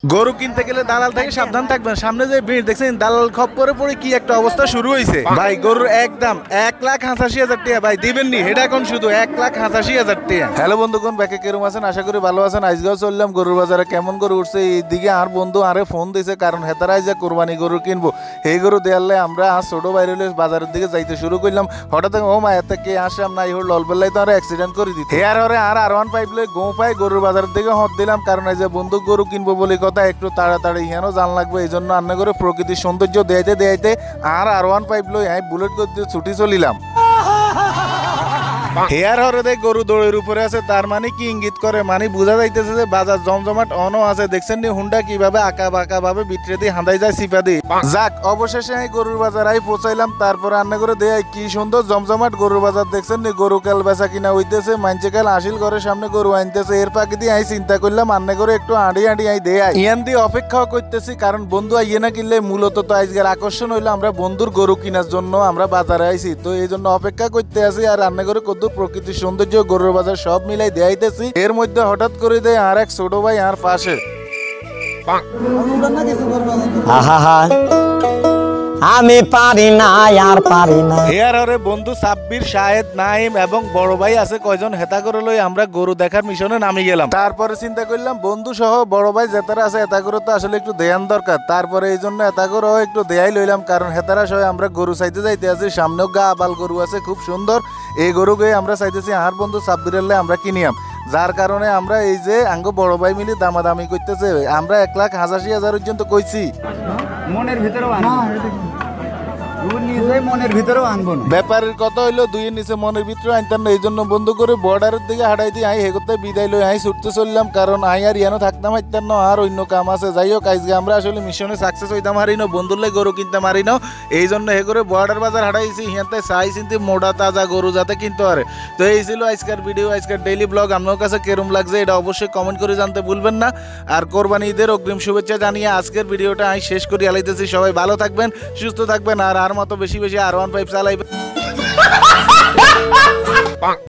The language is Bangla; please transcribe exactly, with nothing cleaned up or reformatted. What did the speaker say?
গরু কিনতে গেলে দালাল থেকে সাবধান থাকবেন। সামনে যে ভিড় দেখছেন, দালাল খপ্পরে পড়ে কি একটা অবস্থা শুরু হয়েছে। ভাই গরুর একদম এক লাখ হাঁচাশি হাজার টাকা ভাই দিবেন নি, এটা এখন শুধু এক লাখ হাঁচাশি হাজার টাকা। হ্যালো বন্ধুগণ, ব্যাকে কেরম আছেন? আশা করি ভালো আছেন। আজকেও চললাম গরুর বাজারে। কেমন গরু উঠছে এইদিকে আর বন্ধু আরে ফোন দিয়েছে, কারণ হেতারাই যে কোরবানি গরু কিনবো, এই গরু দেয়ালে আমরা আজ ছোট বাইরে বাজারের দিকে যাইতে শুরু করলাম। হঠাৎ ও মা এত কে আসলাম না, এই ললবেলাই তো আর অ্যাক্সিডেন্ট করে দিতে হেয়ার হরে আর আর ওয়ান পাইপ লই গো পাই গরুর বাজারের দিকে হট দিলাম, কারণ এই যে বন্ধু গরু কিনবো বলে কথা, একটু তাড়াতাড়ি ইহানো জান লাগবে, এই জন্য রান্না করে প্রকৃতির সৌন্দর্য দেয়াইতে দেয়াইতে আর আর ওয়ান পাইপ লই আমি বুলেট করতে ছুটি চলিলাম। হেয়ার হরে দেখ গরু দৌড়ের উপরে আছে, তার মানে কি ইঙ্গিত করে? মানে বোঝা যাইতেছে যে বাজার জমজমাট অন আছে। দেখছেন নি হুন্ডা কিভাবে আঁকা বাঁকা ভাবে বিটরে দিয়ে হাঁদাই যায় সিপা দিয়ে। যাক, অবশেষে আমি গরুর বাজার আই পৌঁছাইলাম। তারপর রান্না করে দেয় কি সুন্দর জমজমাট গরুর বাজার। দেখছেন নি গরু কাল বেচা কিনা হইতেছে, মানছে কাল আসিল ঘরের সামনে গরু আনতেছে। এর পাখি দিয়ে আমি চিন্তা করলাম রান্না করে একটু আঁড়ি আঁড়ি আই দেয় ইয়ান দিয়ে অপেক্ষাও করতেছি, কারণ বন্ধু আইয়ে না কিনলে মূলত তো আজকের আকর্ষণ হইলো আমরা বন্ধুর গরু কেনার জন্য আমরা বাজারে আইছি, তো এই জন্য অপেক্ষা করতে আছি। আর রান্না করে কত প্রকৃতির সৌন্দর্য গরুর বাজার সব মিলাই দেয়াইতেছি। এর মধ্যে হঠাৎ করে দেয় আর এক ছোট ভাই আর পাশে। আমি পারি না আর পারি না। হেয়ার হরে বন্ধু সাব্বির, শাহেদ, নাইম এবং বড় ভাই আছে কয়জন, হেতা করে লই আমরা গরু দেখার মিশনে নামি গেলাম। তারপরে চিন্তা করলাম বন্ধু সহ বড় ভাই যেতারা আছে এতা করে তো আসলে একটু দেয়ান দরকার। তারপরে এই জন্য এতা করে একটু দেয়াই লইলাম, কারণ হেতারা সহ আমরা গরু চাইতে যাইতে আছি। সামনেও গা বাল গরু আছে খুব সুন্দর, এই গরু গিয়ে আমরা চাইতেছি আর বন্ধু সাব্বিরের আমরা কিনিয়াম। যার কারণে আমরা এই যে আঙ্গ বড় ভাই মিলে দামাদামি করতেছে, আমরা এক লাখ হাজাশি হাজার পর্যন্ত কইছি। মনের ভিতরেও মনের ভিতরেও আনবো না। ব্যাপারের কথা হইলো দুইয়ের নিচে মনের ভিতরে আনতাম না, এই জন্য বন্ধ করে বর্ডারের দিকে হাঁটাই দিয়ে আই হেগোতে বিদায় লই আই ছুটতে চললাম, কারণ আই আর ইয়ানো থাকতাম হাইতাম না, আর অন্য কাম আছে। যাই হোক আজকে আমরা আসলে মিশনে সাকসেস হইতাম হারি না, বন্ধুর গরু কিনতে মারি না, এই জন্য হে করে বর্ডার বাজার হাঁটাইছি। হিয়াতে চাই চিন্তি মোটা তাজা গরু যাতে কিনতে পারে। তো এই ছিল আজকের ভিডিও, আজকের ডেইলি ব্লগ। আপনার কাছে কেরম লাগছে এটা অবশ্যই কমেন্ট করে জানতে ভুলবেন না। আর কোরবানি ঈদের অগ্রিম শুভেচ্ছা জানিয়ে আজকের ভিডিওটা আমি শেষ করে আলাইতেছি। সবাই ভালো থাকবেন, সুস্থ থাকবেন, আর আর মতো বেশি বেশি আর ওয়ান ফাইভ চালাইবেন।